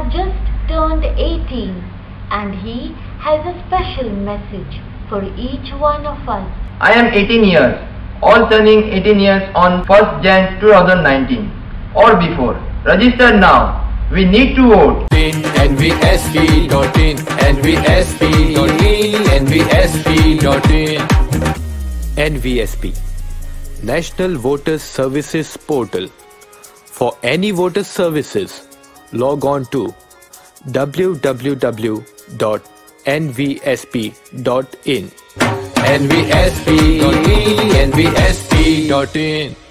just turned 18 and he has a special message for each one of us. I am 18 years, all turning 18 years on 1st Jan 2019 or before. Register now. We need to vote. nvsp.in, nvsp.in, nvsp.in. NVSP, National Voters Services Portal. For any voter services, log on to www.nvsp.in. nvsp.in, nvsp.in.